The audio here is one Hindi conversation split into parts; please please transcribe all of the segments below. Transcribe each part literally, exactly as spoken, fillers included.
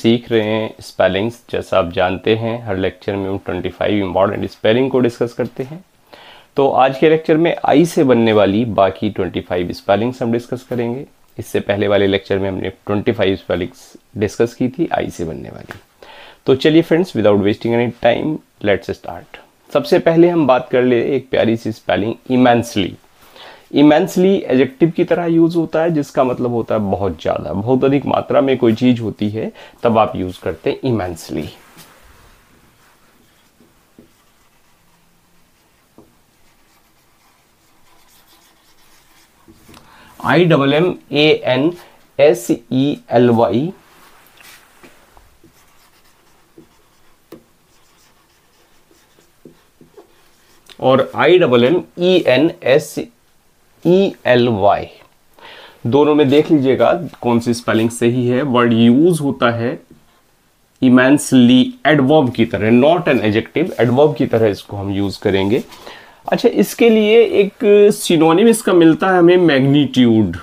सीख रहे हैं स्पेलिंग्स। जैसा आप जानते हैं हर लेक्चर में हम पच्चीस इम्पॉर्टेंट स्पेलिंग को डिस्कस करते हैं। तो आज के लेक्चर में आई से बनने वाली बाकी पच्चीस स्पेलिंग्स हम डिस्कस करेंगे। इससे पहले वाले लेक्चर में हमने पच्चीस स्पेलिंग्स डिस्कस की थी आई से बनने वाली। तो चलिए friends, without wasting any time let's start. सबसे पहले हम बात कर ले एक प्यारी सी स्पेलिंग इमेंसली। इमेंसली एडजेक्टिव की तरह यूज होता है, जिसका मतलब होता है बहुत ज़्यादा, बहुत अधिक मात्रा में कोई चीज होती है तब आप यूज करते हैं immensely. I double M A N S E L Y और I double M E N S E L Y, दोनों में देख लीजिएगा कौन सी स्पेलिंग सही है। वर्ड यूज होता है इमेंसली एडवर्ब की तरह, नॉट एन एडजेक्टिव, एडवर्ब की तरह इसको हम यूज करेंगे। अच्छा, इसके लिए एक सिनोनिम इसका मिलता है हमें, मैग्नीट्यूड।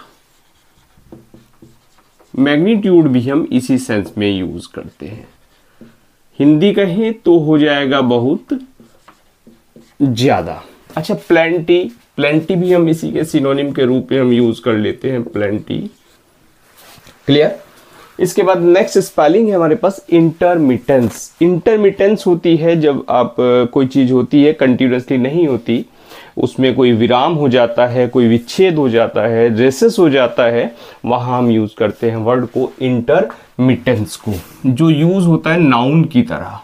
मैग्नीट्यूड भी हम इसी सेंस में यूज करते हैं। हिंदी कहें तो हो जाएगा बहुत ज्यादा। अच्छा, प्लेंटी, प्लेंटी भी हम इसी के सिनोनिम के रूप में हम यूज कर लेते हैं, प्लेंटी। क्लियर। इसके बाद नेक्स्ट स्पेलिंग है हमारे पास इंटरमिटेंस। इंटरमिटेंस होती है जब आप कोई चीज होती है कंटिन्यूसली नहीं होती, उसमें कोई विराम हो जाता है, कोई विच्छेद हो जाता है, रेसेस हो जाता है, वहां हम यूज करते हैं वर्ड को इंटरमिटेंस को, जो यूज होता है नाउन की तरह।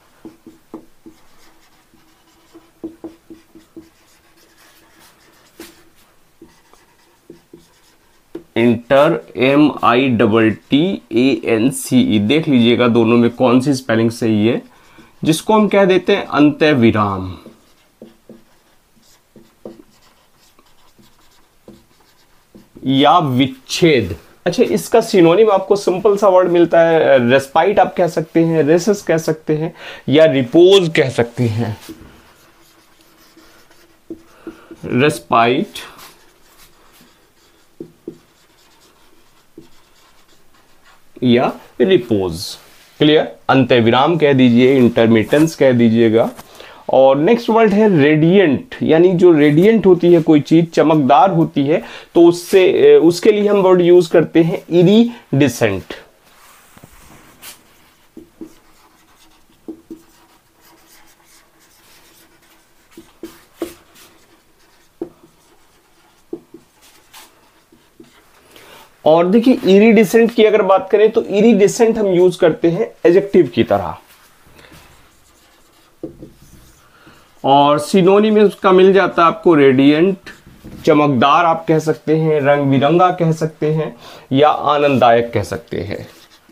इंटर, M I double T A N C E, देख लीजिएगा दोनों में कौन सी स्पेलिंग सही है, जिसको हम कह देते हैं अंत्य विराम या विच्छेद। अच्छा, इसका सिनोनिम आपको सिंपल सा वर्ड मिलता है, रेस्पाइट आप कह सकते हैं, रेसेस कह सकते हैं, या रिपोज कह सकते हैं। रेस्पाइट या रिपोज। क्लियर। अंत्य विराम कह दीजिए, इंटरमिटेंस कह दीजिएगा। और नेक्स्ट वर्ड है रेडियंट, यानी जो रेडियंट होती है कोई चीज, चमकदार होती है, तो उससे उसके लिए हम वर्ड यूज करते हैं इरिडिसेंट। और देखिए इरिडिसेंट की अगर बात करें तो इरिडिसेंट हम यूज करते हैं एडजेक्टिव की तरह। और सिनोनिम में उसका मिल जाता है आपको रेडियंट, चमकदार आप कह सकते हैं, रंग बिरंगा कह सकते हैं, या आनंददायक कह सकते हैं।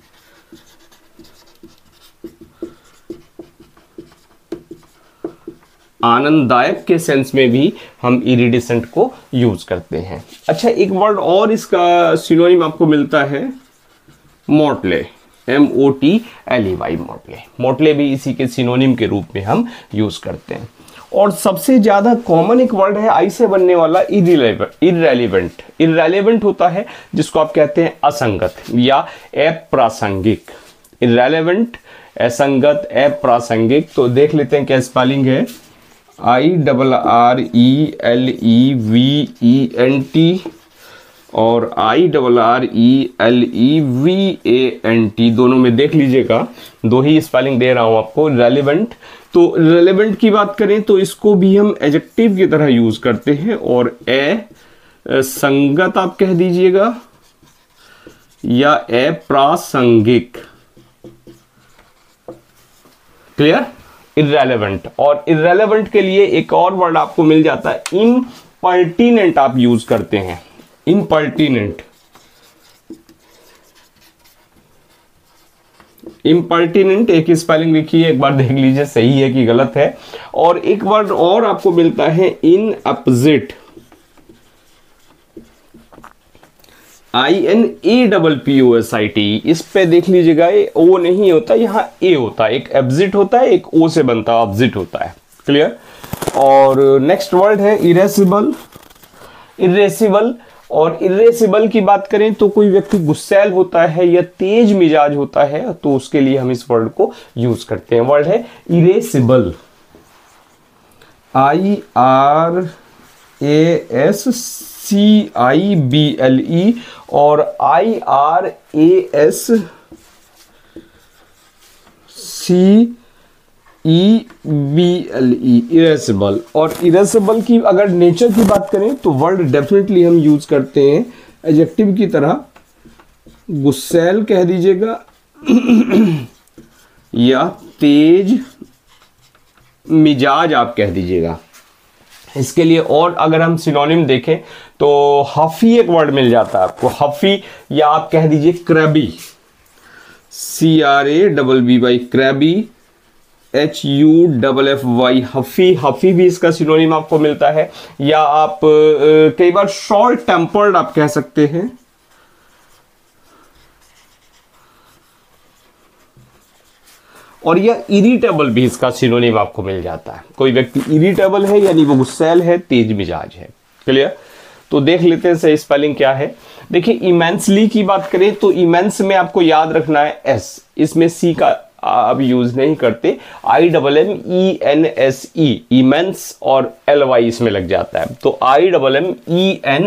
आनंददायक के सेंस में भी हम इरिडिसेंट को यूज करते हैं। अच्छा, एक वर्ड और इसका सिनोनिम आपको मिलता है, motley, M O T L E Y, motley. Motley भी इसी के सिनोनिम के रूप में हम यूज करते हैं। और सबसे ज्यादा कॉमन एक वर्ड है आई से बनने वाला, इररेलेवेंट। इररेलेवेंट होता है जिसको आप कहते हैं असंगत या अप्रासंगिक। इररेलेवेंट, असंगत, अप्रासंगिक। तो देख लेते हैं क्या स्पेलिंग है। I double R E L E V E N T और I double R E L E V A N T, दोनों में देख लीजिएगा, दो ही स्पेलिंग दे रहा हूं आपको। रेलेवेंट, तो रेलेवेंट की बात करें तो इसको भी हम एडजेक्टिव की तरह यूज करते हैं। और ए संगत आप कह दीजिएगा या अप्रासंगिक। क्लियर। इररेलेवेंट। और इररेलेवेंट के लिए एक और वर्ड आपको मिल जाता है, इम्पर्टिनेंट आप यूज करते हैं, इम्पर्टिनेंट। इम्पर्टिनेंट एक ही स्पेलिंग लिखी है, एक बार देख लीजिए सही है कि गलत है। और एक वर्ड और आपको मिलता है inapposite, I N A double P O S I T. इस पे देख लीजिएगा, ये ओ नहीं होता, यहाँ ए होता है, एक एब्जिट होता है, एक ओ से बनता है, ऑब्जिट होता है। क्लियर। और नेक्स्ट वर्ड है इरेसिबल। इरेसिबल और इरेसिबल की बात करें तो कोई व्यक्ति गुस्सैल होता है या तेज मिजाज होता है तो उसके लिए हम इस वर्ड को यूज करते हैं। वर्ड है irascible, I R A S C I B L E और I R A S C E B L E, irascible. और इरेसिबल की अगर नेचर की बात करें तो वर्ड डेफिनेटली हम यूज करते हैं एडजेक्टिव की तरह, गुस्सैल कह दीजिएगा या तेज मिजाज आप कह दीजिएगा। इसके लिए और अगर हम सिनोनिम देखें तो हफी एक वर्ड मिल जाता है आपको, हफी, या आप कह दीजिए crabby, C R A double B Y, crabby, H U double F Y, huffy. Huffy भी इसका सिनोनिम आपको मिलता है। या आप कई बार शॉर्ट टेम्पर्ड आप कह सकते हैं, और यह इरिटेबल भी इसका सिनोनिम आपको मिल जाता है। कोई व्यक्ति इरिटेबल है यानी वो गुस्सैल है, तेज मिजाज है। क्लियर? तो देख लेते हैं सही स्पेलिंग क्या है। देखिए इमेंसली की बात करें तो इमेंस में आपको याद रखना है एस, इसमें सी का आप यूज नहीं करते, I double M E N S E, immense, और एल वाई इसमें लग जाता है। तो I double M E N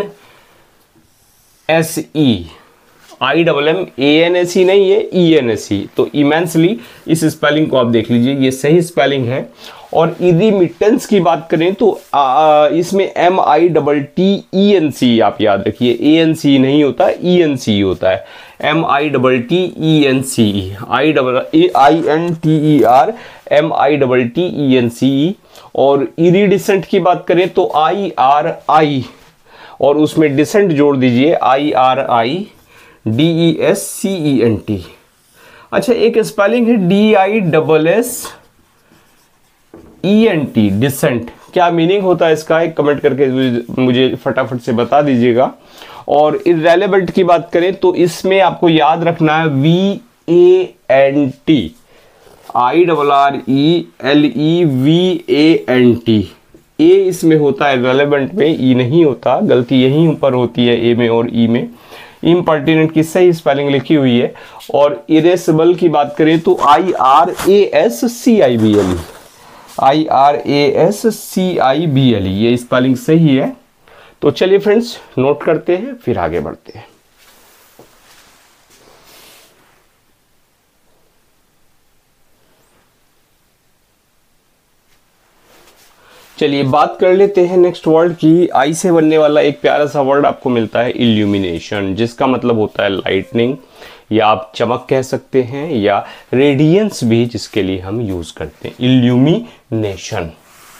S E, I double M A N S E नहीं है, ई एन एस ई। तो इमेंसली इस स्पेलिंग को आप देख लीजिए, ये सही स्पेलिंग है। और इरिमिटेंस की बात करें तो आ, आ, इसमें M I double T E N C आप याद रखिए, ए एन सी नहीं होता, ई एन सी होता है, M I double T E N C, I double I N T E R, M I double T E N C. और इरिडिसेंट की बात करें तो आई आर आई, और उसमें डिसेंट जोड़ दीजिए, I R I D E S C E N T. अच्छा, एक स्पेलिंग है D I double S E N T, dissent. क्या मीनिंग होता है इसका, एक कमेंट करके मुझे फटाफट से बता दीजिएगा। और इररेलेवेंट की बात करें तो इसमें आपको याद रखना है V A N T, I double R E L E V A N T. A इसमें होता है इररेलेवेंट में, ई नहीं होता, गलती यहीं ऊपर होती है ए में और ई में। इम्पर्टिनेंट की सही स्पेलिंग लिखी हुई है। और इरेसिबल की बात करें तो I R A S C I B L E, I R A S C I B L E, ये स्पेलिंग सही है। तो चलिए फ्रेंड्स नोट करते हैं फिर आगे बढ़ते हैं। चलिए बात कर लेते हैं नेक्स्ट वर्ड की। आई से बनने वाला एक प्यारा सा वर्ड आपको मिलता है इल्यूमिनेशन, जिसका मतलब होता है लाइटनिंग, या आप चमक कह सकते हैं, या रेडियंस भी जिसके लिए हम यूज करते हैं, illumination.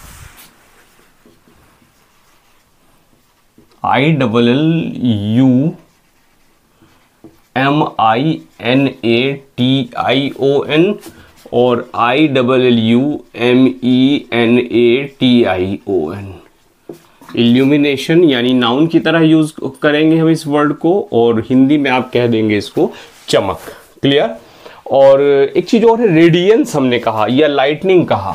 I double L U M I N A T I O N और I double L U M E N A T I O N. Illumination यानी नाउन की तरह यूज करेंगे हम इस वर्ड को, और हिंदी में आप कह देंगे इसको चमक। क्लियर? और एक चीज और है, रेडियंस हमने कहा या लाइटनिंग कहा,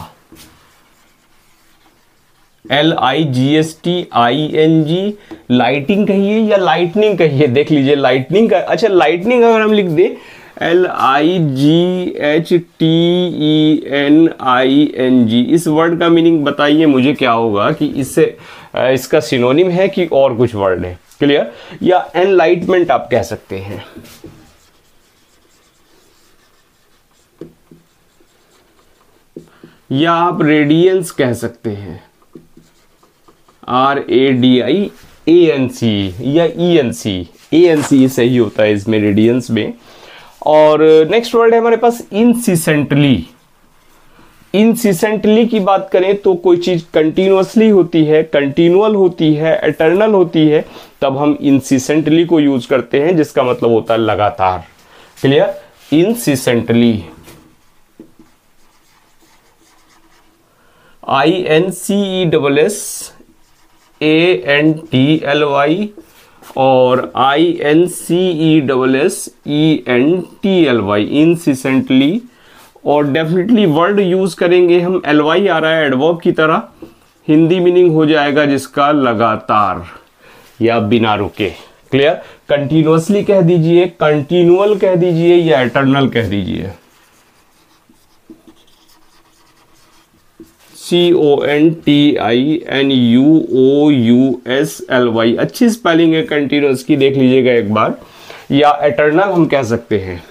L I G S T I N G, lighting कहिए या लाइटनिंग कहिए, देख लीजिए लाइटनिंग का। अच्छा, लाइटनिंग अगर हम लिख दे L I G H T E N I N G, इस वर्ड का मीनिंग बताइए मुझे क्या होगा, कि इससे इसका सिनोनिम है कि और कुछ वर्ड है। क्लियर? या एनलाइटमेंट आप कह सकते हैं। या आप रेडियंस कह सकते हैं, R A D I A N C या ई एन सी, ए एन सी सही होता है इसमें रेडियंस में। और नेक्स्ट वर्ड है हमारे पास इंसिसेंटली। इंसिसेंटली की बात करें तो कोई चीज कंटिन्यूअसली होती है, कंटिन्यूअल होती है, एटर्नल होती है, तब हम इंसिसेंटली को यूज करते हैं, जिसका मतलब होता है लगातार। Clear? Incessantly, I N C E double S A N T L Y और I N C E double S E N T L Y, incessantly. और डेफिनेटली वर्ड यूज करेंगे हम, एल वाई आ रहा है एडवर्ब की तरह, हिंदी मीनिंग हो जाएगा जिसका लगातार या बिना रुके। क्लियर? कंटिन्यूअसली कह दीजिए, कंटिन्यूअल कह दीजिए, या एटर्नल कह दीजिए। C O N T I N U O U S L Y, अच्छी स्पेलिंग है कंटिन्यूअस की, देख लीजिएगा एक बार। या एटर्नल हम कह सकते हैं,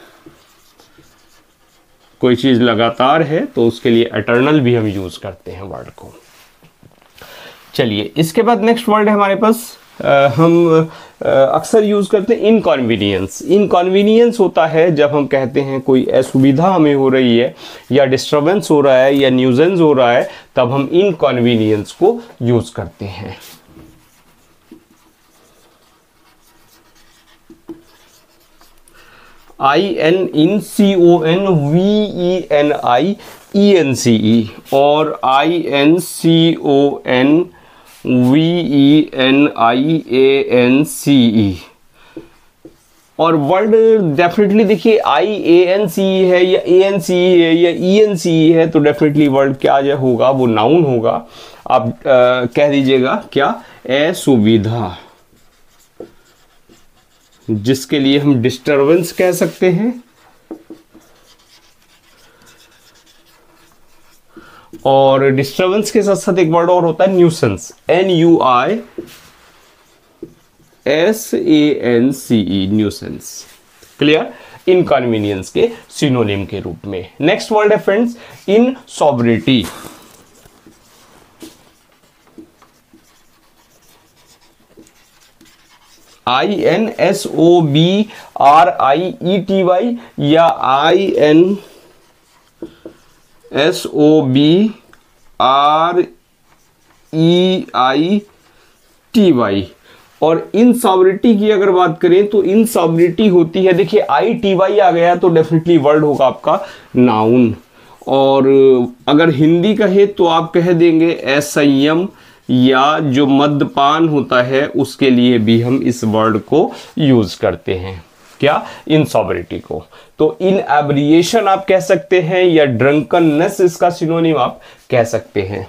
कोई चीज लगातार है तो उसके लिए एटर्नल भी हम यूज करते हैं वर्ड को। चलिए, इसके बाद नेक्स्ट वर्ड है हमारे पास, आ, हम अक्सर यूज करते हैं इनकन्वीनियंस। इनकन्वीनियंस होता है जब हम कहते हैं कोई असुविधा हमें हो रही है, या डिस्टरबेंस हो रहा है, या न्यूजेंस हो रहा है, तब हम इनकन्वीनियंस को यूज करते हैं। I N in C O N V E N I E N C E, और I N C O N V E N I A N C E. और वर्ड डेफिनेटली देखिए, आई ए एन सी ई है या ए एन सी ई है या ई एन सी ई है, तो डेफिनेटली वर्ड क्या जो होगा वो नाउन होगा। आप आ, कह दीजिएगा क्या? असुविधा, जिसके लिए हम डिस्टरबेंस कह सकते हैं। और डिस्टरबेंस के साथ साथ एक वर्ड और होता है nuisance, N U I S A N C E, nuisance. Clear? Inconvenience के सिनोनिम के रूप में। नेक्स्ट वर्ड है friends, insobriety. I N S O B R I E T Y, या I N S O B R E I T Y. और इनसॉब्रिटी की अगर बात करें तो इनसॉब्रिटी होती है, देखिए आई टी वाई आ गया तो डेफिनेटली वर्ड होगा आपका नाउन। और अगर हिंदी कहे तो आप कह देंगे असंयम, या जो मद्यपान होता है उसके लिए भी हम इस वर्ड को यूज करते हैं। क्या? इनसॉब्रिटी को। तो इनएब्रिएशन आप कह सकते हैं, या ड्रंकननेस इसका सिनोनिम आप कह सकते हैं।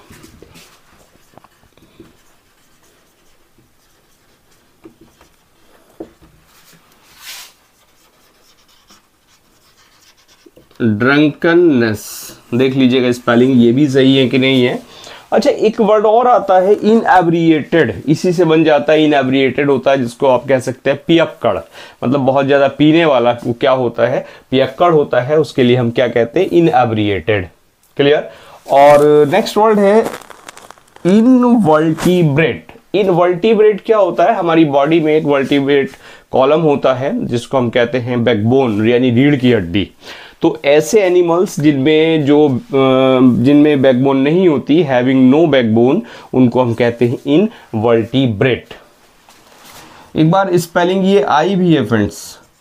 ड्रंकननेस देख लीजिएगा स्पेलिंग, ये भी सही है कि नहीं है। अच्छा, एक वर्ड और आता है इनएब्रिएटेड, इसी से बन जाता है। इनएब्रिएटेड होता है जिसको आप कह सकते हैं पियक्कड़, मतलब बहुत ज्यादा पीने वाला, वो क्या होता है? पियक्कड़ होता है, उसके लिए हम क्या कहते हैं? इनएब्रिएटेड। क्लियर? और नेक्स्ट वर्ड है इनवर्टिब्रेट। इनवर्टिब्रेट क्या होता है? हमारी बॉडी में एक वर्टिब्रेट कॉलम होता है जिसको हम कहते हैं बैकबोन, यानी रीढ़ की हड्डी। तो ऐसे एनिमल्स जिनमें जो जिनमें बैकबोन नहीं होती, हैविंग नो बैकबोन, उनको हम कहते हैं इनवर्टिब्रेट। एक बार स्पेलिंग ये आई भी है friends,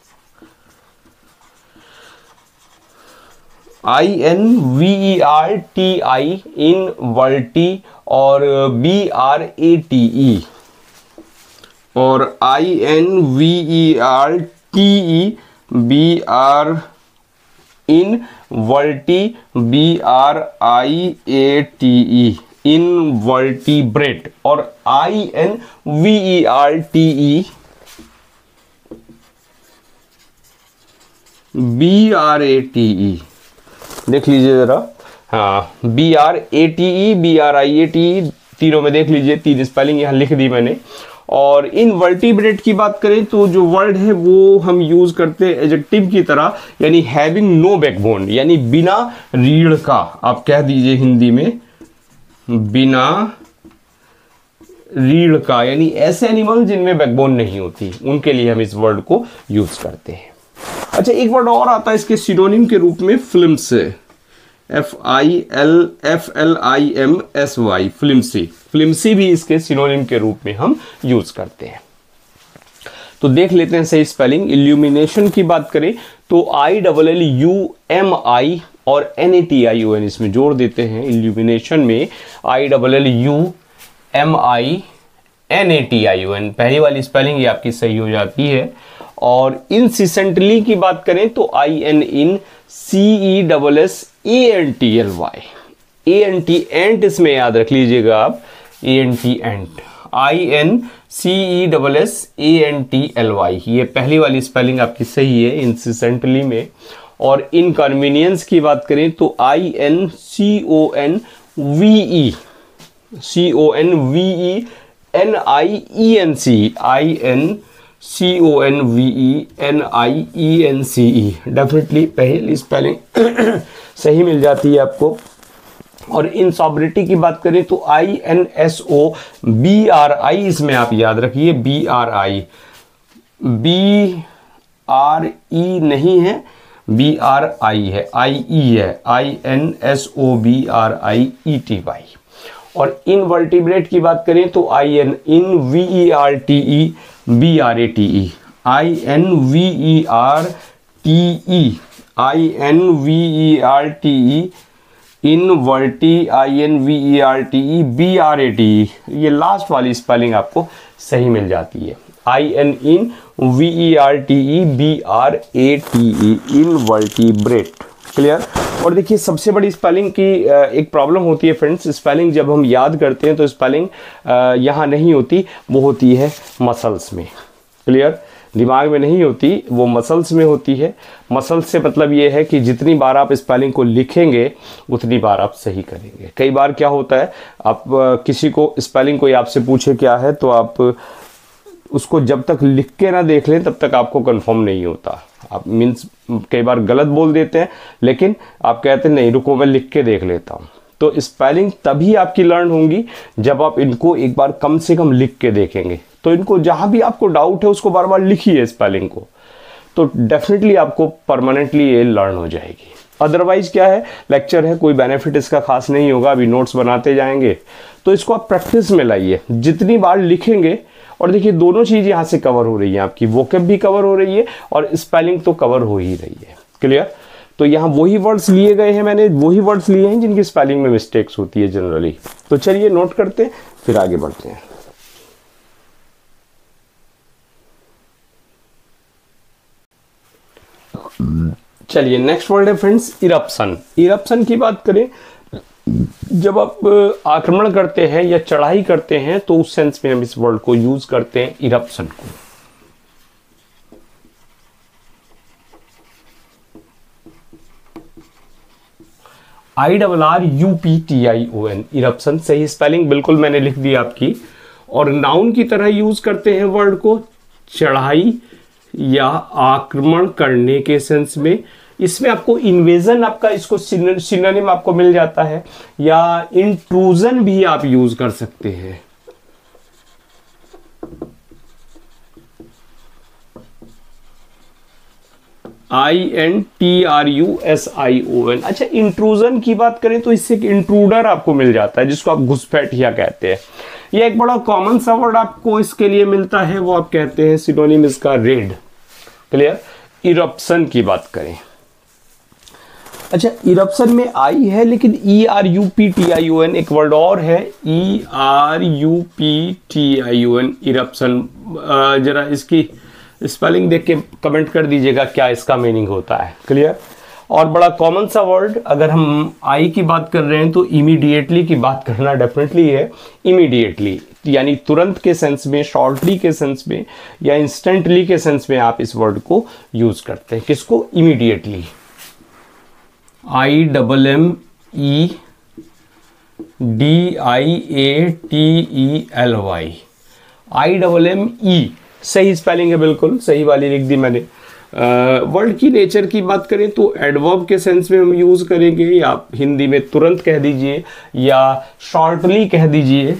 I N V E R T I, inverti, और B R A T E, और I N V E R T E B R inverti B R I A T E, invertebrate. और I N V E R T E B R A T E, देख लीजिए जरा। हाँ, B R A T E, B R I A T E, तीनों में देख लीजिए, तीन स्पेलिंग यहां लिख दी मैंने। और इनवर्टिब्रेट की बात करें तो जो वर्ड है वो हम यूज करते हैं एडजेक्टिव की तरह, यानी हैविंग नो बैकबोन, यानी बिना रीढ़ का। आप कह दीजिए हिंदी में बिना रीढ़ का, यानी ऐसे एनिमल जिनमें बैकबोन नहीं होती, उनके लिए हम इस वर्ड को यूज करते हैं। अच्छा, एक वर्ड और आता है इसके सिनोनिम के रूप में, फिल्म से, F I L F L I M S Y, flimsy. Flimsy भी इसके सिनोनिम के रूप में हम यूज करते हैं। तो देख लेते हैं सही स्पेलिंग। इल्यूमिनेशन की बात करें तो I double L U M I और N A T I O N इसमें जोड़ देते हैं। इल्यूमिनेशन में I double L U M I N A T I O N, पहली वाली स्पेलिंग ये आपकी सही हो जाती है। और इंसिसेंटली की बात करें तो I N in C E double S A N T L Y, A N T ant इसमें याद रख लीजिएगा आप, A N T ant, I N C E double S A N T L Y, ये पहली वाली स्पेलिंग आपकी सही है इंसिसेंटली में। और इनकन्वीनियंस की बात करें तो I N C O N V E, C O N V E N I E N C, I N C O N V E N I E N C E, definitely पहली स्पेलिंग सही मिल जाती है आपको। और इनसॉब्रिटी की बात करें तो I N S O B R I, इसमें आप याद रखिए B R I, B R E नहीं है, बी आर आई है, आई ई है, I N S O B R I E T Y. और इनवर्टिब्रेट की बात करें तो I N in V E R T E B R A T E, I N V E R T E, I N V E R T E, inverti I N V E R T E B R A T E, ये लास्ट वाली स्पेलिंग आपको सही मिल जाती है, I N in V E R T E B R A T E, invertebrate. Clear. और देखिए सबसे बड़ी स्पेलिंग की एक प्रॉब्लम होती है फ्रेंड्स, स्पेलिंग जब हम याद करते हैं तो स्पेलिंग यहाँ नहीं होती, वो होती है मसल्स में। क्लियर, दिमाग में नहीं होती, वो मसल्स में होती है। मसल्स से मतलब ये है कि जितनी बार आप स्पेलिंग को लिखेंगे उतनी बार आप सही करेंगे। कई बार क्या होता है, आप किसी को स्पेलिंग कोई आपसे पूछे क्या है तो आप उसको जब तक लिख के ना देख लें तब तक आपको कंफर्म नहीं होता। आप मीन्स कई बार गलत बोल देते हैं, लेकिन आप कहते हैं नहीं रुको मैं लिख के देख लेता हूँ। तो स्पेलिंग तभी आपकी लर्न होंगी जब आप इनको एक बार कम से कम लिख के देखेंगे। तो इनको जहाँ भी आपको डाउट है उसको बार बार लिखिए स्पेलिंग को, तो डेफिनेटली आपको परमानेंटली ये लर्न हो जाएगी। अदरवाइज क्या है, लेक्चर है, कोई बेनिफिट इसका खास नहीं होगा, अभी नोट्स बनाते जाएंगे। तो इसको आप प्रैक्टिस में लाइए, जितनी बार लिखेंगे। और देखिए दोनों चीज़ यहाँ से कवर हो रही है, आपकी वोकैब भी कवर हो रही है और स्पेलिंग तो कवर हो ही रही है। क्लियर। तो यहाँ वही वर्ड्स लिए गए हैं, मैंने वही वर्ड्स लिए हैं जिनकी स्पेलिंग में मिस्टेक्स होती है जनरली। तो चलिए नोट करते हैं, फिर आगे बढ़ते हैं। चलिए नेक्स्ट वर्ड है फ्रेंड्स इरप्शन। इरप्शन की बात करें, जब आप आक्रमण करते हैं या चढ़ाई करते हैं तो उस सेंस में हम इस वर्ड को यूज करते हैं, इरप्शन को। I double R U P T I O N, irruption. सही स्पेलिंग बिल्कुल मैंने लिख दी आपकी। और नाउन की तरह यूज करते हैं वर्ड को चढ़ाई या आक्रमण करने के सेंस में। इसमें आपको इन्वेजन, आपका इसको सिनोनिम आपको मिल जाता है, या इंट्रूजन भी आप यूज कर सकते हैं। I N T R U S I O N. अच्छा, इंट्रूजन की बात करें तो इससे एक इंट्रूडर आपको मिल जाता है, जिसको आप घुसपैठिया कहते हैं। यह एक बड़ा कॉमन सा वर्ड आपको इसके लिए मिलता है, वो आप कहते हैं सिनोनिम इसका रेड। क्लियर। इरप्शन की बात करें, अच्छा इरप्शन में आई है, लेकिन E R U P T I O N एक वर्ड और है, E R U P T I O N, eruption. जरा इसकी स्पेलिंग देख के कमेंट कर दीजिएगा क्या इसका मीनिंग होता है। क्लियर। और बड़ा कॉमन सा वर्ड, अगर हम आई की बात कर रहे हैं तो इमीडिएटली की बात करना डेफिनेटली है। इमीडिएटली यानी तुरंत के सेंस में, शॉर्टली के सेंस में, या इंस्टेंटली के सेंस में आप इस वर्ड को यूज करते हैं। किसको? Immediately. I double M E D I A T E L Y, I double M E, सही स्पेलिंग है, बिल्कुल सही वाली लिख दी मैंने। वर्ड की नेचर की बात करें तो एडवर्ब के सेंस में हम यूज करेंगे, या हिंदी में तुरंत कह दीजिए या शॉर्टली कह दीजिए,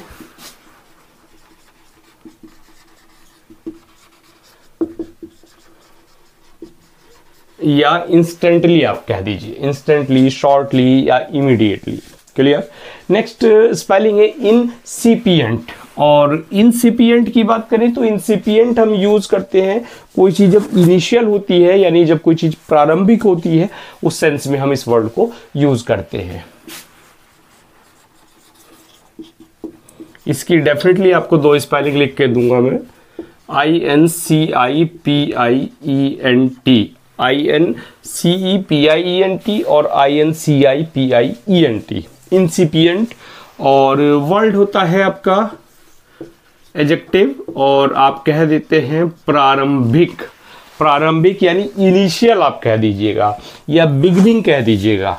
या इंस्टेंटली आप कह दीजिए, इंस्टेंटली, शॉर्टली या इमीडिएटली। क्लियर। नेक्स्ट स्पेलिंग है इनसिपिएंट। और इनसिपिएंट की बात करें तो इनसिपिएंट हम यूज करते हैं कोई चीज जब इनिशियल होती है, यानी जब कोई चीज प्रारंभिक होती है, उस सेंस में हम इस वर्ड को यूज करते हैं। इसकी डेफिनेटली आपको दो स्पेलिंग लिख के दूंगा मैं, I N C I P I E N T, I N C E P I E N T और I N C I P I E N T, incipient. और वर्ड होता है आपका एडजेक्टिव, और आप कह देते हैं प्रारंभिक। प्रारंभिक यानी इनिशियल आप कह दीजिएगा या बिगनिंग कह दीजिएगा।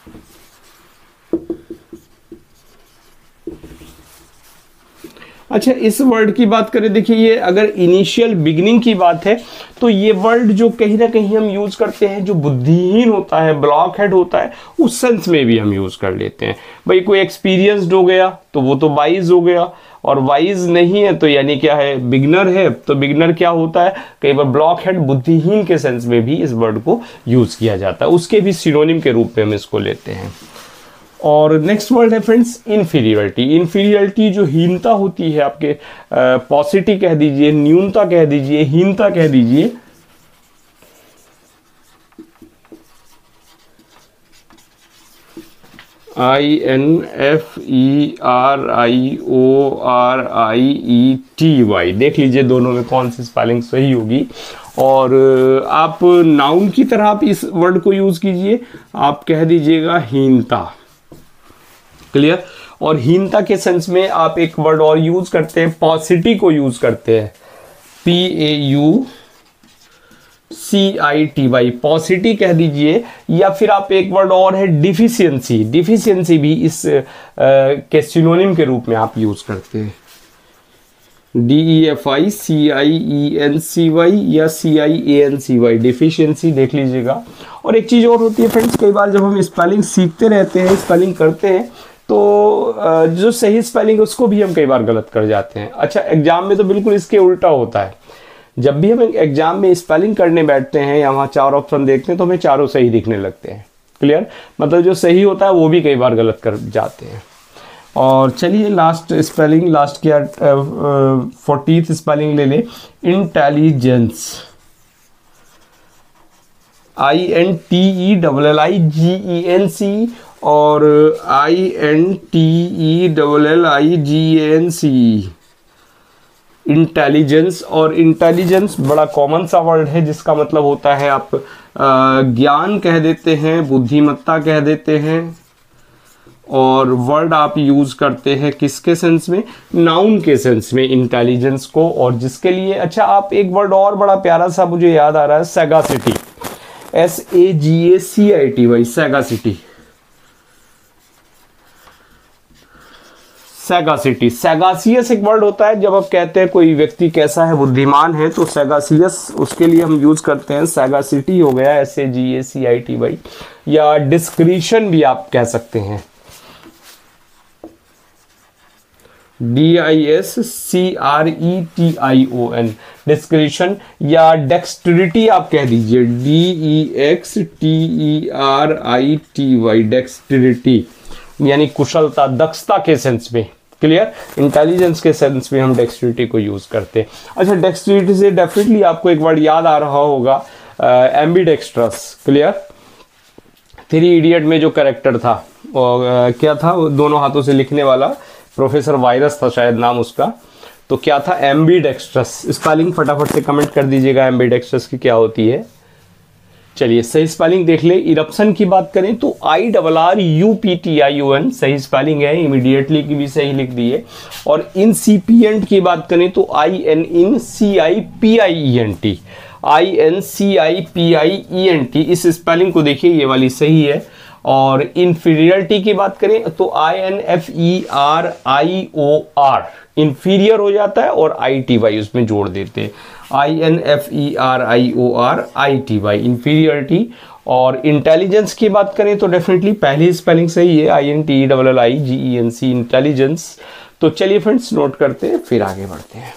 अच्छा, इस वर्ड की बात करें, देखिए ये अगर इनिशियल बिगनिंग की बात है तो ये वर्ड जो कहीं ना कहीं हम यूज करते हैं, जो बुद्धिहीन होता है, ब्लॉक हेड होता है, उस सेंस में भी हम यूज कर लेते हैं। भाई कोई एक्सपीरियंस्ड हो गया तो वो तो वाइज हो गया, और वाइज नहीं है तो यानी क्या है, बिगनर है, तो बिगनर क्या होता है, कई बार ब्लॉक हेड, बुद्धिहीन के सेंस में भी इस वर्ड को यूज किया जाता है, उसके भी सिनोनिम के रूप में हम इसको लेते हैं। और नेक्स्ट वर्ड है फ्रेंड्स इन्फीरियरिटी। इन्फीरियरिटी जो हीनता होती है, आपके पॉसिटी कह दीजिए, न्यूनता कह दीजिए, हीनता कह दीजिए। I N F E R I O R I E T Y, देख लीजिए दोनों में कौन सी स्पेलिंग सही होगी। और आप नाउन की तरह आप इस वर्ड को यूज कीजिए, आप कह दीजिएगा हीनता। क्लियर। और हीनता के सेंस में आप एक वर्ड और यूज करते हैं, पॉसिटी को यूज करते हैं, P A U C I T Y, paucity कह दीजिए। या फिर आप एक वर्ड और है डिफिशियंसी, डिफिशियंसी भी इस आ, के सिनोनिम के रूप में आप यूज करते हैं, D E F I C I E N C Y या C I A N C Y, deficiency देख लीजिएगा। और एक चीज और होती है फ्रेंड्स, कई बार जब हम स्पेलिंग सीखते रहते हैं, स्पेलिंग करते हैं, तो जो सही स्पेलिंग है उसको भी हम कई बार गलत कर जाते हैं। अच्छा, एग्जाम में तो बिल्कुल इसके उल्टा होता है, जब भी हम एग्जाम में स्पेलिंग करने बैठते हैं या वहाँ चार ऑप्शन देखते हैं तो हमें चारों सही दिखने लगते हैं। क्लियर, मतलब जो सही होता है वो भी कई बार गलत कर जाते हैं। और चलिए लास्ट स्पेलिंग, लास्ट क्या फोर्टीथ स्पेलिंग ले ले, intelligence, I N T E double L I G E N C और I N T E double L I G N C, intelligence. और इंटेलिजेंस बड़ा कॉमन सा वर्ड है जिसका मतलब होता है आप ज्ञान कह देते हैं, बुद्धिमत्ता कह देते हैं। और वर्ड आप यूज करते हैं किसके सेंस में, नाउन के सेंस में इंटेलिजेंस को। और जिसके लिए अच्छा, आप एक वर्ड और बड़ा प्यारा सा मुझे याद आ रहा है, sagacity, S A G A C I T Y, sagacity. Sagacity, sagacious एक वर्ड होता है, जब आप कहते हैं कोई व्यक्ति कैसा है, बुद्धिमान है, तो सैगासियस उसके लिए हम यूज करते हैं, सैगासिटी हो गया, S A G A C I T Y. या डिस्क्रिशन भी आप कह सकते हैं, D I S C R E T I O N, discretion. या डेक्सट्रिटी आप कह दीजिए, D E X T E R I T Y, dexterity यानी कुशलता, दक्षता के सेंस में। क्लियर, इंटेलिजेंस के सेंस में हम डेक्सट्रिटी को यूज करते हैं। अच्छा, डेक्सट्रिटी से डेफिनेटली आपको एक वर्ड याद आ रहा होगा, एम्बीडेक्स्ट्रस। क्लियर, थ्री इडियट में जो कैरेक्टर था, और uh, क्या था, वो दोनों हाथों से लिखने वाला, प्रोफेसर वायरस था शायद नाम उसका, तो क्या था, एम्बीडेक्स्ट्रस। स्पेलिंग फटाफट से कमेंट कर दीजिएगा एम्बीडेक्स्ट्रस की क्या होती है। चलिए सही स्पेलिंग देख ले। इरप्शन की बात करें तो I double R U P T I O N सही स्पेलिंग है, इमीडिएटली की भी सही लिख दी है। और इंसिपिएंट की बात करें तो I N in C I P I E N T, I N C I P I E N T, इस स्पेलिंग को देखिए, ये वाली सही है। और इन्फीरियरिटी की बात करें तो I N F E R I O R, inferior हो जाता है और आई टी वाई उसमें जोड़ देते हैं, I N F E R I O R I T Y, inferiority. और इंटेलिजेंस की बात करें तो डेफिनेटली पहली स्पेलिंग सही है, I N T double L I G E N C, intelligence. तो चलिए फ्रेंड्स नोट करते हैं, फिर आगे बढ़ते हैं।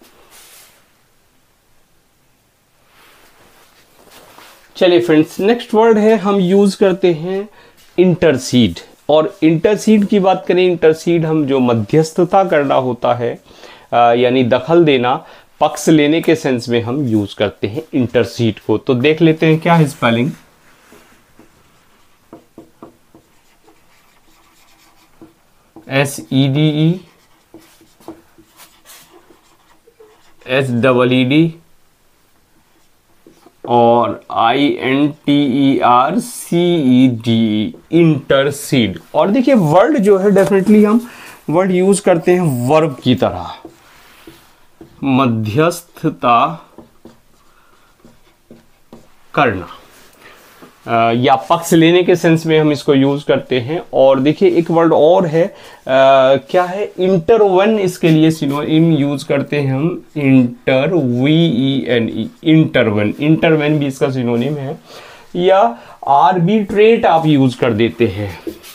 चलिए फ्रेंड्स, नेक्स्ट वर्ड है, हम यूज करते हैं इंटरसीड। और इंटरसीड की बात करें, इंटरसीड हम जो मध्यस्थता करना होता है, यानी दखल देना, पक्ष लेने के सेंस में हम यूज करते हैं इंटरसीड को। तो देख लेते हैं क्या है spelling. S E D E S double E D और I N T E R C E D, intercede. और देखिए वर्ड जो है डेफिनेटली हम वर्ड यूज करते हैं वर्ब की तरह, मध्यस्थता करना, आ, या पक्ष लेने के सेंस में हम इसको यूज करते हैं। और देखिए एक वर्ड और है, आ, क्या है, इंटरवन, इसके लिए सिनोनिम यूज करते हैं हम, inter, V E N E, intervene, intervene भी इसका सिनोनिम है। या आर्बिट्रेट आप यूज कर देते हैं,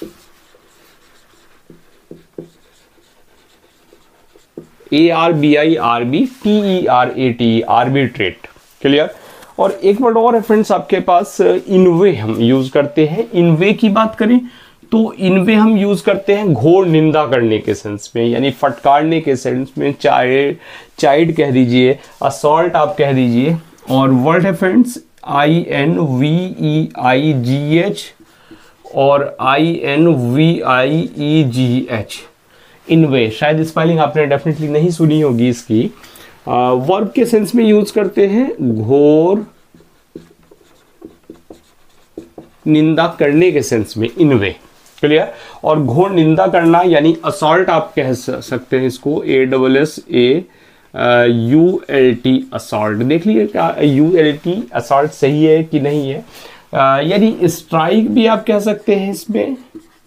A R B I R B T E R A T, arbitrate, clear. और एक वर्ड और है फ्रेंड्स आपके पास, इनवे हम यूज करते हैं। इनवे की बात करें तो इनवे हम यूज करते हैं घोर निंदा करने के सेंस में, यानी फटकारने के सेंस में, चाइल्ड चाइल्ड कह दीजिए, असॉल्ट आप कह दीजिए। और वर्ड है friends I N V E I G H और I N V I E G H, inveigh. शायद स्पेलिंग आपने डेफिनेटली नहीं सुनी होगी इसकी। वर्ब के सेंस में यूज करते हैं घोर निंदा करने के सेंस में, इनवे, क्लियर। और घोर निंदा करना यानी असॉल्ट आप कह सकते हैं इसको, A double S A U L T, assault. देख लीजिए क्या यू एल टी असॉल्ट सही है कि नहीं है। uh, यानी स्ट्राइक भी आप कह सकते हैं इसमें।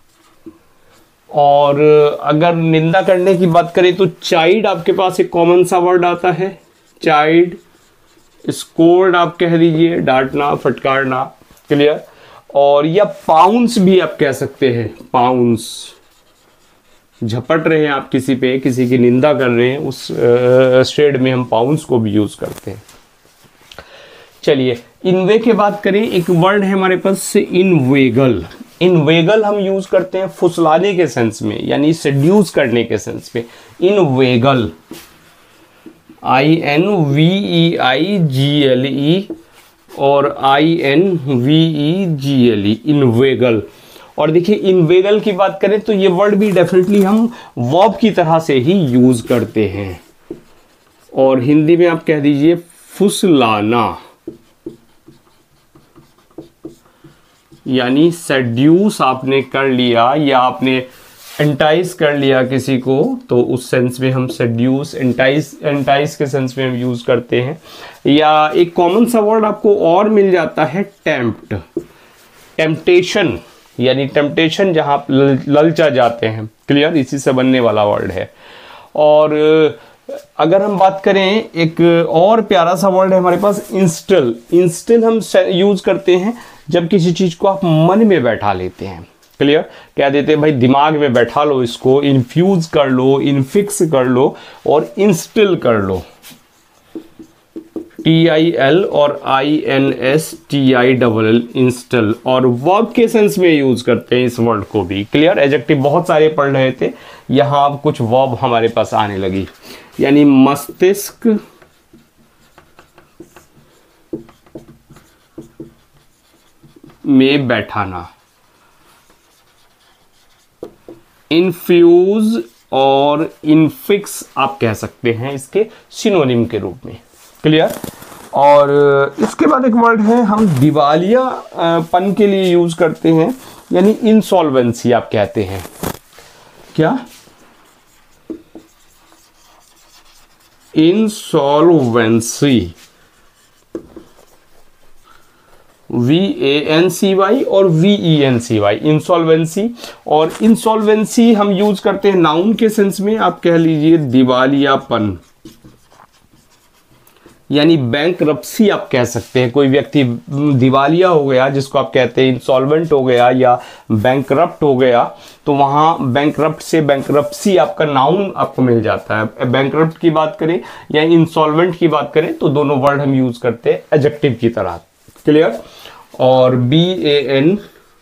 और अगर निंदा करने की बात करें तो चाइल्ड आपके पास एक कॉमन सा वर्ड आता है, चाइल्ड। स्कोर्ड आप कह दीजिए, डांटना, फटकारना, क्लियर। और या पाउंस भी आप कह सकते हैं, पाउंस, झपट रहे हैं आप किसी पे, किसी की निंदा कर रहे हैं, उस शेड में हम पाउंस को भी यूज करते हैं। चलिए इनवे के बात करें, एक वर्ड है हमारे पास इनवेगल। इनवेगल हम यूज करते हैं फुसलाने के सेंस में, यानी सेड्यूस करने के सेंस में, inveigle, I N V E I G L E और I N V E G L E, inveigle. और देखिए इनवेगल की बात करें तो ये वर्ड भी डेफिनेटली हम वर्ब की तरह से ही यूज करते हैं। और हिंदी में आप कह दीजिए फुसलाना, यानी सेड्यूस आपने कर लिया या आपने एंटाइज कर लिया किसी को, तो उस सेंस में हम सेड्यूस, एंटाइज, एंटाइज के सेंस में हम यूज करते हैं। या एक कॉमन सा वर्ड आपको और मिल जाता है टेम्प्ट, टेम्पटेशन, यानी टेम्पटेशन जहां आप ललचा जाते हैं, क्लियर, इसी से बनने वाला वर्ड है। और अगर हम बात करें एक और प्यारा सा वर्ड है हमारे पास, इंस्टिल। इंस्टिल हम यूज करते हैं जब किसी चीज को आप मन में बैठा लेते हैं, क्लियर, कह देते हैं भाई दिमाग में बैठा लो इसको, इन्फ्यूज कर लो, इनफिक्स कर लो और इंस्टिल कर लो, टी आई एल और I N S T I double L, instil. और वर्ब के सेंस में यूज करते हैं इस वर्ड को भी, क्लियर। एडजेक्टिव बहुत सारे पढ़ रहे थे, यहां अब कुछ वर्ब हमारे पास आने लगी, यानी मस्तिष्क में बैठाना, इन्फ्यूज और इनफिक्स आप कह सकते हैं इसके सिनोनिम के रूप में, क्लियर। और इसके बाद एक वर्ड है हम दिवालिया पन के लिए यूज करते हैं, यानी इंसॉल्वेंसी आप कहते हैं, क्या, insolvency, V A N C Y और V E N C Y, insolvency. और इंसॉल्वेंसी हम यूज करते हैं नाउन के सेंस में, आप कह लीजिए दिवालियापन, यानी बैंकरप्सी आप कह सकते हैं। कोई व्यक्ति दिवालिया हो गया, जिसको आप कहते हैं इंसॉल्वेंट हो गया या बैंकरप्ट हो गया, तो वहां बैंकरप्ट से बैंकरप्सी आपका नाउन आपको मिल जाता है। बैंकरप्ट की बात करें या इंसॉल्वेंट की बात करें तो दोनों वर्ड हम यूज करते हैं एडजेक्टिव की तरह, क्लियर। और B A N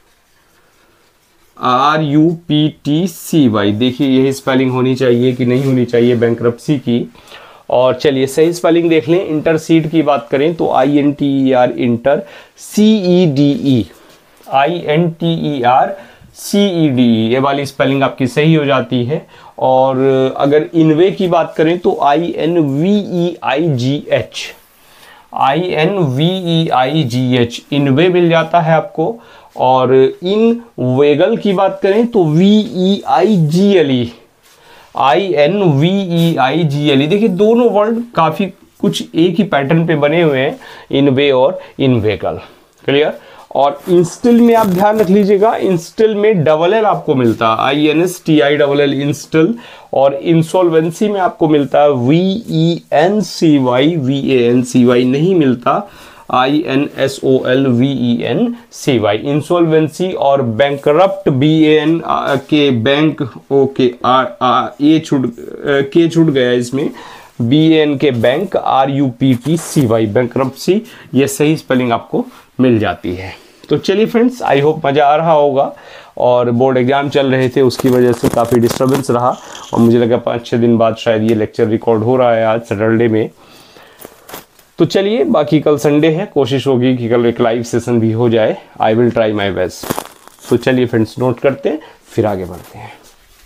R U P T C Y, देखिए यही स्पेलिंग होनी चाहिए कि नहीं होनी चाहिए बैंकरप्सी की। और चलिए सही स्पेलिंग देख लें। इंटरसीड की बात करें तो I N T E R, inter, C E D E, I N T E R C E D E, ये वाली स्पेलिंग आपकी सही हो जाती है। और अगर इनवे की बात करें तो I N V E I G H, I N V E I G H, inveigh मिल जाता है आपको। और इन वेगल की बात करें तो V E I G L E, I N V E I G L E. देखिए दोनों वर्ड काफ़ी कुछ एक ही पैटर्न पे बने हुए हैं, इनवे और इनवेकल। क्लियर। और इंस्टिल में आप ध्यान रख लीजिएगा, इंस्टिल में डबल एल आपको मिलता है, I N S T I double L instil. और इंसॉल्वेंसी में आपको मिलता है V E N C Y, V A N C Y नहीं मिलता, I N S O L V E N C Y. Insolvency और bankrupt B A N K bank, okay R A छूट के छूट गया इसमें, B A N K bank, R U P T C Y, bankruptcy, ये सही स्पेलिंग आपको मिल जाती है। तो चलिए फ्रेंड्स, आई होप मज़ा आ रहा होगा। और बोर्ड एग्जाम चल रहे थे, उसकी वजह से काफ़ी डिस्टर्बेंस रहा, और मुझे लगा पाँच छः दिन बाद शायद ये लेक्चर रिकॉर्ड हो रहा है आज सैटरडे में। तो चलिए, बाकी कल संडे है, कोशिश होगी कि कल एक लाइव सेशन भी हो जाए। I will try my best. तो चलिए फ्रेंड्स, नोट करते हैं, फिर आगे बढ़ते हैं।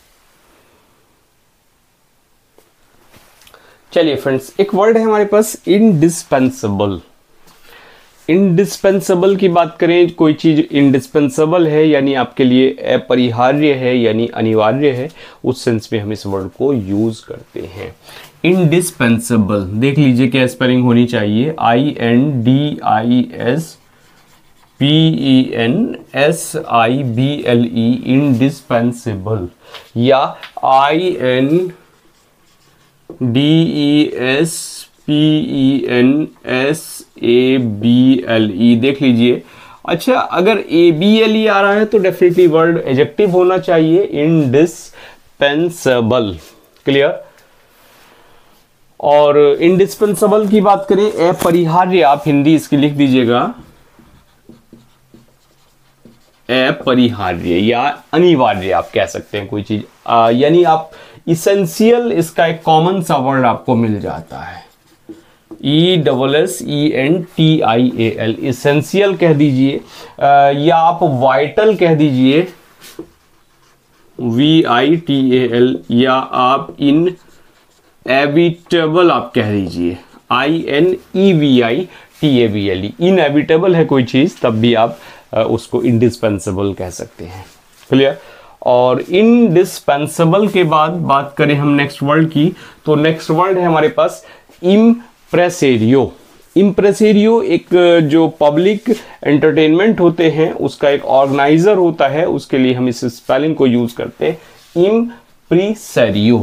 चलिए फ्रेंड्स, एक वर्ड है हमारे पास इंडिस्पेंसेबल। इंडिस्पेंसेबल की बात करें, कोई चीज़ इंडिस्पेंसेबल है यानी आपके लिए अपरिहार्य है, यानी अनिवार्य है, उस सेंस में हम इस वर्ड को यूज़ करते हैं। इंडिस्पेंसेबल देख लीजिए क्या स्पेलिंग होनी चाहिए, I N D I S P E N S I B L E, indispensable, या I N D E S P E N S A B L E, देख लीजिए। अच्छा, अगर ए बी एल ई आ रहा है तो डेफिनेटली वर्ड एडजेक्टिव होना चाहिए, इंडिस्पेंसेबल। क्लियर। और इंडिस्पेंसेबल की बात करें, अपरिहार्य, आप हिंदी इसकी लिख दीजिएगा, अपरिहार्य या अनिवार्य आप कह सकते हैं कोई चीज, यानी आप इसेंशियल, इसका एक कॉमन सा वर्ड आपको मिल जाता है, E double S E N T I A L, essential कह दीजिए, या आप वाइटल कह दीजिए, V I T A L, या आप इन एविटेबल आप कह दीजिए, I N E V I T A B L E. Inevitable है कोई चीज़, तब भी आप उसको इंडिस्पेंसेबल कह सकते हैं। क्लियर। और इंडिस्पेंसेबल के बाद बात करें हम नेक्स्ट वर्ड की, तो नेक्स्ट वर्ड है हमारे पास इम्प्रेसेरियो। इम्प्रेसेरियो एक जो पब्लिक एंटरटेनमेंट होते हैं उसका एक ऑर्गेनाइजर होता है, उसके लिए हम इस स्पेलिंग को यूज करते हैं, इम्प्रेसेरियो।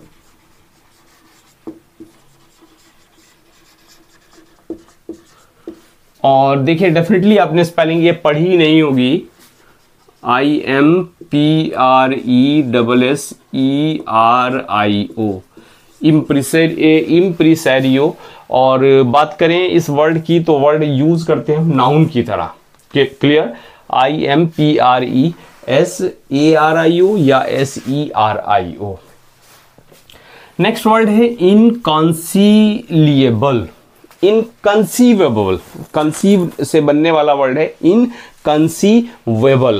और देखिए डेफिनेटली आपने स्पेलिंग ये पढ़ी नहीं होगी, I M P R E double S E R I O, impresario. और बात करें इस वर्ड की तो वर्ड यूज करते हैं नाउन की तरह। Clear. I M P R E S A R I O या S E R I O. Next word है इनकंसीलिएबल। इनकंसीवेबल, कंसीव से बनने वाला वर्ड है inconceivable,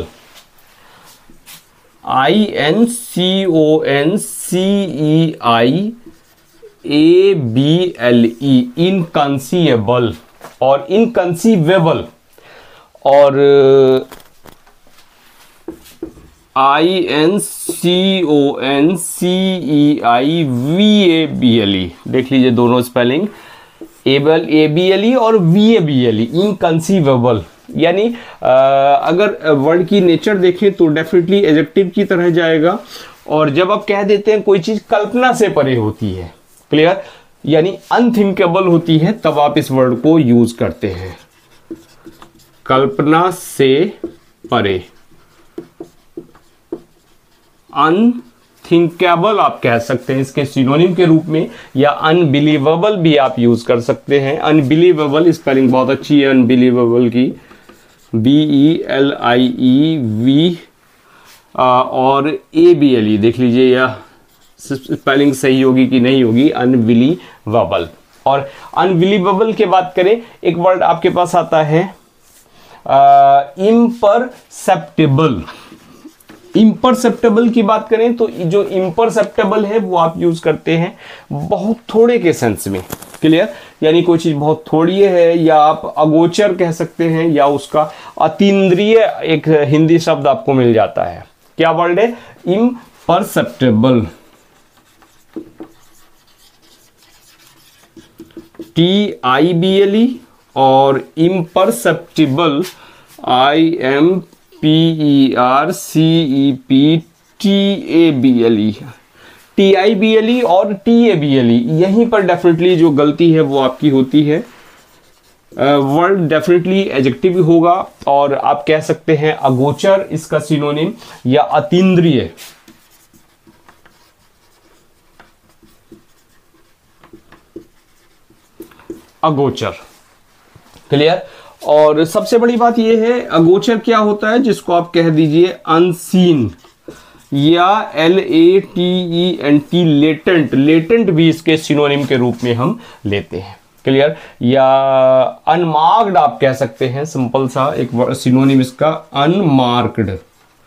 I N C O N C E I A B L E, inconceivable और इनकंसीवेबल। और I N C O N C E I V A B L E, देख लीजिए दोनों spelling, able A B L E और V A B L E, inconceivable. यानी अगर वर्ड की नेचर देखें तो डेफिनेटली एडजेक्टिव की तरह जाएगा, और जब आप कह देते हैं कोई चीज कल्पना से परे होती है, क्लियर, यानी अनथिंकेबल होती है, तब आप इस वर्ड को यूज करते हैं, कल्पना से परे, अनथिंकेबल आप कह सकते हैं इसके सिनोनिम के रूप में, या अनबिलीवेबल भी आप यूज कर सकते हैं। अनबिलीवेबल स्पेलिंग बहुत अच्छी है अनबिलीवेबल की, B E L I E V और ए बी एल ई, देख लीजिए यह स्पेलिंग सही होगी कि नहीं होगी, अनबिलीवेबल। और अनबिलीवेबल के बात करें, एक वर्ड आपके पास आता है इम्परसेप्टेबल। इम्परसेप्टेबल की बात करें तो जो इम्परसेप्टेबल है वो आप यूज करते हैं बहुत थोड़े के सेंस में। क्लियर। यानी कोई चीज बहुत थोड़ी है, या आप अगोचर कह सकते हैं, या उसका अतीन्द्रिय एक हिंदी शब्द आपको मिल जाता है। क्या वर्ड है? Imperceptible. T I B L E, और imperceptible I M P E R C E P T A B L E, T I B L E और T A B L E, यहीं पर डेफिनेटली जो गलती है वो आपकी होती है। वर्ड डेफिनेटली एडजेक्टिव होगा, और आप कह सकते हैं अगोचर इसका सिनोनिम, या अतीन्द्रिय। अगोचर, क्लियर। और सबसे बड़ी बात यह है, अगोचर क्या होता है, जिसको आप कह दीजिए अनसीन, या L A T E N T, latent. Latent भी इसके सिनोनिम के रूप में हम लेते हैं, क्लियर। या अनमार्क्ड आप कह सकते हैं, सिंपल सा एक सिनोनिम इसका अनमार्क्ड,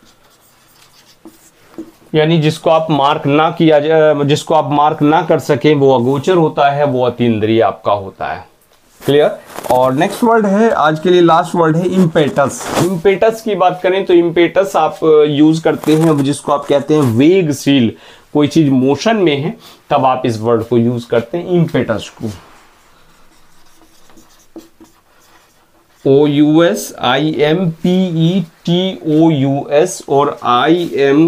यानी जिसको आप मार्क ना किया जाए, जिसको आप मार्क ना कर सकें वो अगोचर होता है, वो अतीन्द्रिय आपका होता है, क्लियर। और नेक्स्ट वर्ड है आज के लिए, लास्ट वर्ड है इम्पेटस। इम्पेटस की बात करें तो इम्पेटस आप यूज करते हैं जिसको आप कहते हैं वेगशील, कोई चीज मोशन में है तब आप इस वर्ड को यूज करते हैं, इम्पेटस को। O U S, I M P E T O U S और I M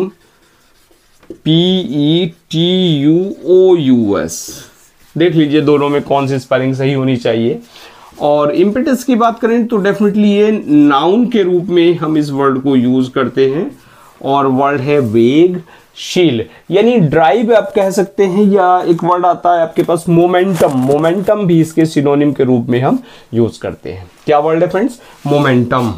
P E T U O U S. देख लीजिए दोनों में कौन सी स्पेलिंग सही होनी चाहिए। और इम्पेटस की बात करें तो डेफिनेटली ये नाउन के रूप में हम इस वर्ड को यूज करते हैं, और वर्ड है वेगशील, यानी ड्राइव आप कह सकते हैं। या एक वर्ड आता है आपके पास मोमेंटम, मोमेंटम भी इसके सिनोनिम के रूप में हम यूज करते हैं। क्या वर्ड है friends, momentum,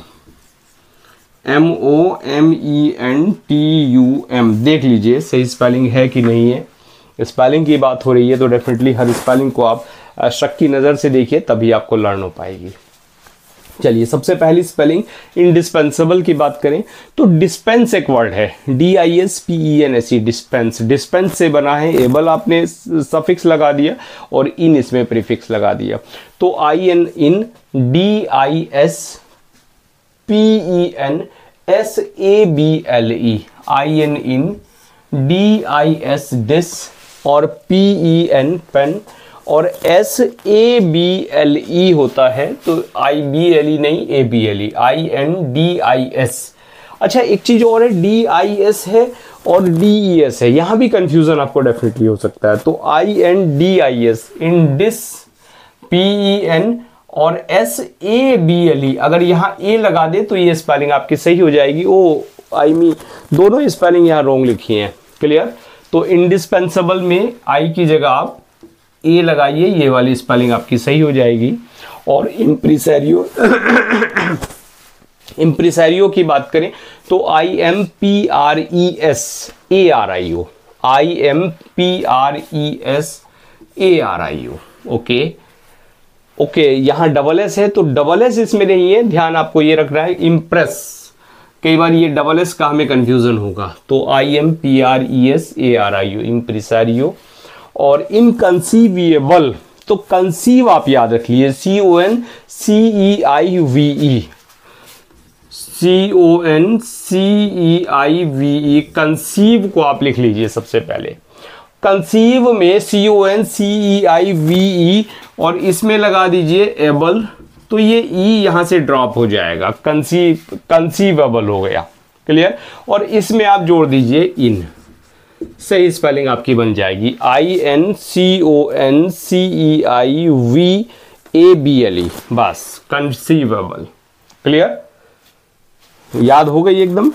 M O M E N T U M. देख लीजिए सही स्पेलिंग है कि नहीं है। स्पेलिंग की बात हो रही है तो डेफिनेटली हर स्पेलिंग को आप शक की नज़र से देखिए, तभी आपको लर्न हो पाएगी। चलिए सबसे पहली स्पेलिंग इंडिस्पेंसेबल की बात करें तो डिस्पेंस एक वर्ड है, D I S P E N S E, dispense. Dispense से बना है, एबल आपने सफिक्स लगा दिया और इन इसमें प्रीफिक्स लगा दिया, तो I N in, D I S P E N S A B L E, I N in, D I S dis और पी ई एन पेन, और S A B L E होता है, तो आई बी एल ई नहीं, A B L E, I N D I S. अच्छा एक चीज और है, डी आई एस है और डी ई एस है, यहां भी कंफ्यूजन आपको डेफिनेटली हो सकता है। तो I N D I S, in dis, P E N और S A B L E, अगर यहाँ ए लगा दे तो ये स्पेलिंग आपकी सही हो जाएगी। ओ आई मीन दोनों स्पेलिंग यहाँ रॉन्ग लिखी हैं, क्लियर। तो इंडिस्पेंसेबल में आई की जगह आप ए लगाइए, ये वाली स्पेलिंग आपकी सही हो जाएगी। और इम्प्रिसैरियो, इम्प्रिसैरियो की बात करें तो I M P R E S A R I O, I M P R E S A R I O, okay okay. यहाँ डबल एस है तो डबल एस इसमें नहीं है, ध्यान आपको ये रखना है। इम्प्रेस, कई बार ये डबल एस का हमें कंफ्यूजन होगा, तो I M P R E S A R I O, impresario. और इनकंसीविएबल, तो कंसीव आप याद रख लीजिए, C O N C E I V E, C O N C E I V E, conceive को आप लिख लीजिए सबसे पहले। कंसीव में सी O N C E I V ई और इसमें लगा दीजिए एबल, तो ये ई यहां से ड्रॉप हो जाएगा, कंसीव कंसीवेबल हो गया, क्लियर। और इसमें आप जोड़ दीजिए इन, सही स्पेलिंग आपकी बन जाएगी, I N C O N C E I V A B L E, बस कंसीवेबल, क्लियर, याद हो गई एकदम।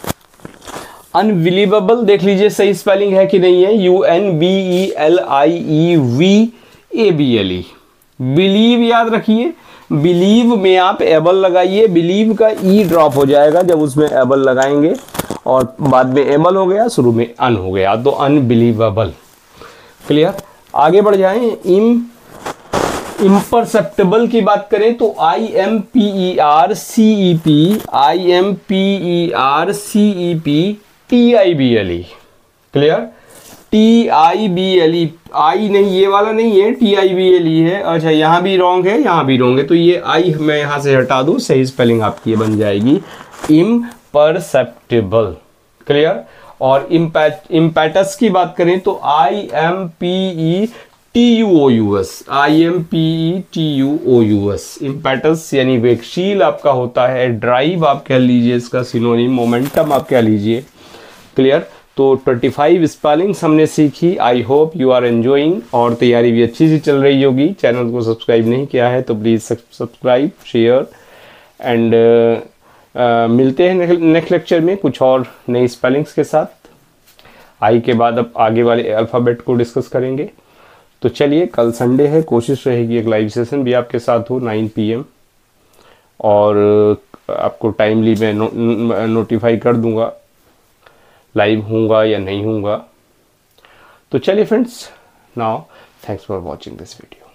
अनबिलीवेबल देख लीजिए सही स्पेलिंग है कि नहीं है, U N B E L I E V A B L E. Believe याद रखिए, बिलीव में आप एबल लगाइए, बिलीव का ई ड्रॉप हो जाएगा जब उसमें एबल लगाएंगे, और बाद में एबल हो गया, शुरू में अन हो गया, तो अनबिलीवेबल, क्लियर। आगे बढ़ जाएं, इम इम्परसेप्टेबल की बात करें तो I M P E R C E P, I M P E R C E P T I B L E, clear. T I B L E, I नहीं, ये वाला नहीं है, T I B L E है। अच्छा यहाँ भी रॉन्ग है, यहाँ भी रॉन्ग है, तो ये आई मैं यहाँ से हटा दूँ, सही स्पेलिंग आपकी ये बन जाएगी इम्परसेप्टेबल, क्लियर। और इम्पैट इम्पैटस की बात करें तो I M P E T U O U S, I M P E T U O U S, impetus यानी वेगशील आपका होता है, ड्राइव आप कह लीजिए इसका सिनोनिम, मोमेंटम आप कह लीजिए। क्लियर। तो पच्चीस स्पेलिंग्स हमने सीखी। I hope you are enjoying, और तैयारी भी अच्छी सी चल रही होगी। चैनल को सब्सक्राइब नहीं किया है तो प्लीज़ सब्सक्राइब, शेयर एंड मिलते हैं नेक्स्ट लेक्चर में कुछ और नई स्पेलिंग्स के साथ। आई के बाद अब आगे वाले अल्फ़ाबेट को डिस्कस करेंगे। तो चलिए, कल संडे है, कोशिश रहेगी एक लाइव सेशन भी आपके साथ हो नाइन पी एम, और आपको टाइमली मैं नो, नोटिफाई कर दूंगा लाइव हूँगा या नहीं हूँगा। तो चलिए friends, now thanks for watching this video.